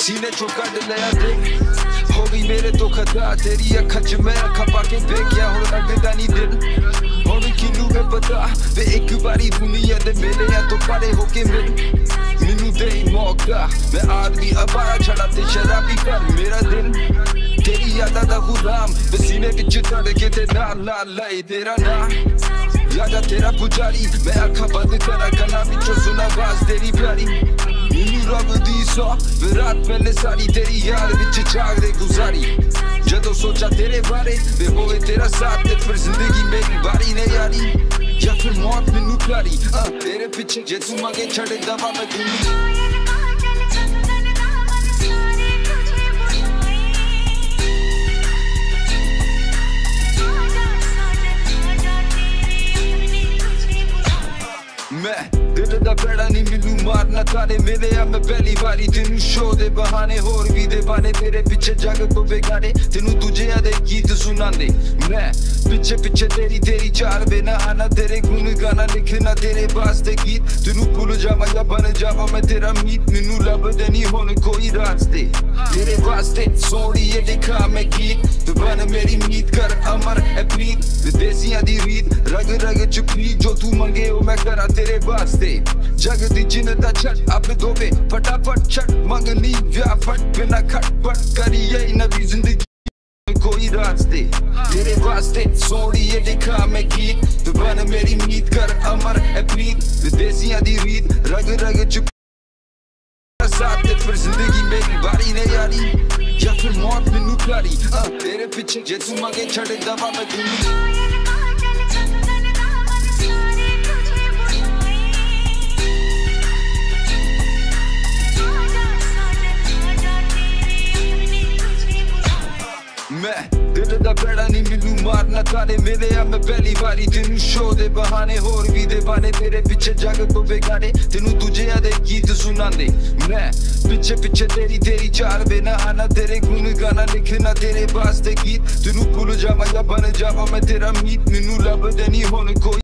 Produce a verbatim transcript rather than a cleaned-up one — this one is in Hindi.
सीने चो कट लिया दिल हो गई मेरे तो खता तेरी अखा च मैं अखा पाके बेख्या हो लगदा नहीं दिल हुण किनू मैं पता वे एक बारी दुनिया दे मेले या तो परे होके मिल मैनू दे मौका मैं आदमी अबारा छड़ा ते शराबी कर मेरा दिल तेरी यादा दा गुलाम वे सीने विच धड़के ते नाल नाल लाई तेरा नाम यादा तेरा पुजारी मैं अखा बंद करा गला विचों सुना आवाज तेरी प्यारी मैनू रब दी सौ वे रात पहले सारी तेरी याद विच जागदे गुजारी जदों सोचा तेरे बारे वे होवे तेरा साथ ते फिर जिंदगी मेरी बारी ने यारी या फिर मौत मैनू प्यारी तेरे पीछे जे तू मंगे छड़े दवा मैं दूंगी मैं दिल दा बेड़ा नहीं मैनू मारना ताने मेरे आ मैं पहली बारी तेनू शो दे बहाने होर भी दे बाने तेरे पिछे जग तो बेगाने तेनू तुझे आदे गीत सुनांदे मैं पिछे पिछे तेरी तेरी चार बेना आना तेरे गुण गाना लिखना तेरे वास्ते गीत तेनू भूल जावा या बन जावा मैं तेरा मीत मैनू लभदे नहीं हुण कोई रास्ते तेरे वास्ते सोहणिए लिखा मैं गीत तू बन मेरी मीत कर अमर है प्रीत विदेसियां दी रीत रग रग च पी जो तू मंगे ओ मैं करा तेरे वास्ते जग दी जिन्नत छट अब दोवे फटाफट छट मंगनी व्याफट बिना खटपट करिए नवी जिंदगी कोई रास्ते तेरे वास्ते सोहणिए लिखा मैं गीत तू बन मेरी मीत कर अमर है प्रीत विदेसियां दी रीत रग रग च साथ ते फिर जिंदगी मेरी बारी ने यारी या फिर मौत मैनू प्यारी तेरे पीछे जे तू मंगे छड़े दवा मैं दूंगी मैं दिल दा बेड़ा नहीं मैनू मारना ताने मेरे आ मैं पहली बारी तेनू शो दे बहाने होर भी दे बाने तेरे पिछे जग तो बेगाने तेनू तुझे आदे गीत सुनांदे मैं पिछे पिछे तेरी तेरी चार बेना आना तेरे गुण गाना लिखना तेरे वास्ते गीत तेनू भूल जावा या बन जावा मैं तेरा मीत मैनू लभदे नहीं हुण कोई